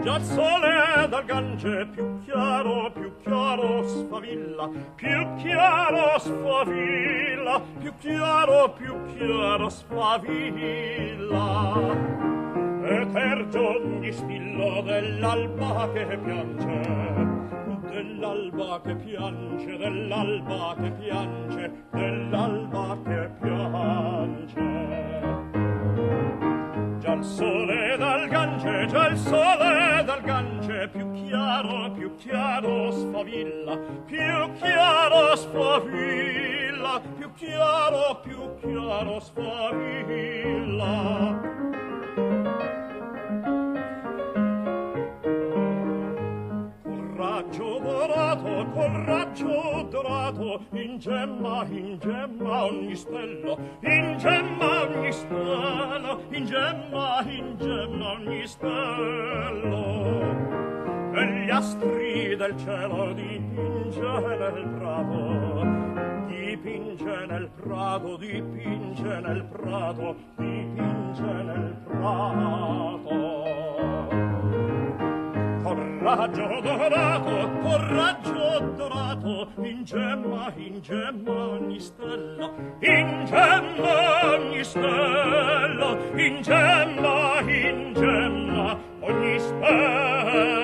Già il sole dal Gange più chiaro sfavilla, più chiaro sfavilla, più chiaro sfavilla. Etergio distillo dell'alba che piange, dell'alba che piange, dell'alba che piange, dell'alba che piange. Già il sole dal Gange, già il sole dal Gange, più chiaro sfavilla, più chiaro sfavilla, più chiaro sfavilla. Col raggio dorato, in gemma ogni stella, in gemma ogni stella, in gemma ogni stella. E gli astri del cielo dipinge nel prato, dipinge nel prato, dipinge nel prato, dipinge nel prato. Raggio dorato, in gemma ogni stella, in gemma ogni stella, in gemma ogni stella.